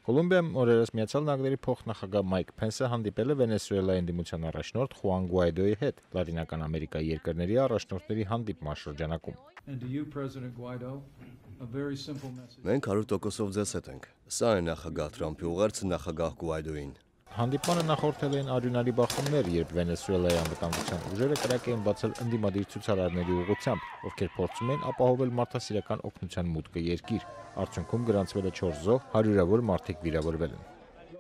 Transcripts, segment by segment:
Կոլումբիայում օրերս Միացյալ Նահանգների փոխնախագահ Մայք Փենսը հանդիպել է Վենեսուելայի ընդդիմության առաջնորդ Խուան Գուայդոյի հետ Լատինական Ամերիկայի երկրների առաջնորդների հանդիպման շրջանակում։ Մենք 100%-ով ձեզ հետ ենք։ Սա է նախագահ Թրամփի ուղերձը նախագահ Գուայդոյին։ Հանդիպմանը նախորդել էին արյունալի բախումներ, երբ Վենեսուելայի անվտանգության ուժերը կրակ էին բացել ընդդիմադիր ցուցարարների ուղղությամբ, ովքեր փորձում էին ապահովել մարդասիրական օգնության մուտքը երկիր։ Արդյունքում գրանցվել է 4 զոհ, հարյուրավոր մարդիկ վիրավորվել են։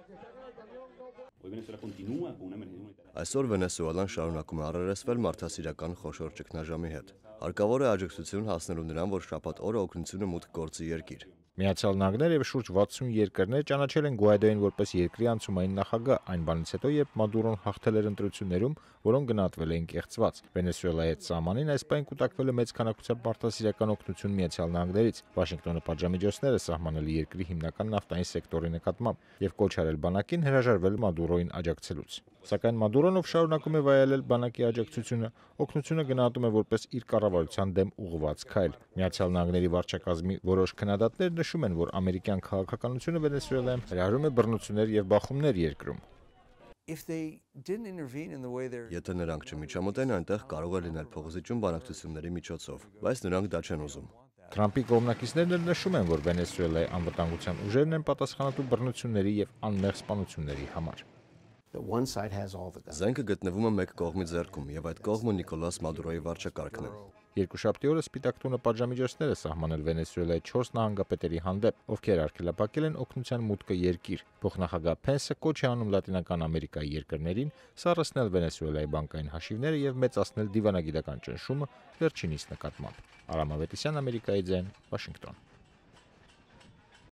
Այսօր Վենեսուելան շարունակում է առերեսվել մարդասիրական խոշոր ճգնաժամի հետ։ Հարկավոր է աջակցություն հասնելու նրան, որ շաբաթ օրը օգնությունը մուտք գործի երկիր։ Միացյալ Նահանգները եւ շուրջ 60 երկրներ ճանաչել են Գուայդոյին որպես երկրի անցումային նախագահ այն բանից հետո, երբ Մադուրոն հաղթել էր ընտրություններում, որոնք գնահատվել էին կեղծված։ Վենեսուելայի հետ սահմանին այս պայն կուտակվել է մեծ քանակությամբ մարդասիրական օգնություն Միացյալ Նահանգներից։ Վաշինգտոնը պատժամիջոցներ է սահմանել երկրի հիմնական նավթային սեկտորի նկատմամբ եւ կոչ արել բանակին հրաժարվել Մադուրոյին աջակցելուց։ Սակայն Մադուրոն, ով շարունակում է վայելել բանակի աջակցությունը, օգնությունը գնահատում է որպես իր կառավարության դեմ ուղղված քայլ։ Միացյալ Նահանգների վարչակազմի որոշ քննադատներ նշում են, որ ամերիկյան քաղաքականությունը Վենեսուելայում հրահրում է բռնություններ եւ բախումներ երկրում։ Եթե նրանք չմիջամտեն, այնտեղ կարող է լինել փոխզիջում բանակցությունների միջոցով, բայց նրանք դա չեն ուզում։ Թրամփի կողմնակիցներն նշում են, որ Վենեսուելայի անվտանգության ուժերն են պատասխանատու բռնությունների եւ անմեղ սպանությունների համար։ Զենքը գտնվում է մեկ կողմի ձեռքում, եւ այդ կողմը Նիկոլաս Մադուրոյի վարչակարգն է։ Երկուշաբթի օրը Սպիտակ տունը պատժամիջոցներ է սահմանել Վենեսուելայի 4 նահանգապետերի հանդեպ, ովքեր արգելափակել են օգնության մուտքը երկիր։ Փոխնախագահ Փենսը կոչ է անում Լատինական Ամերիկայի երկրներին սառեցնել Վենեսուելայի բանկային հաշիվները եւ մեծացնել դիվանագիտական ճնշումը վերջինիս նկատմամբ։ Արամ Ավետիսյան, Ամերիկայի ձայն, Վաշինգտոն։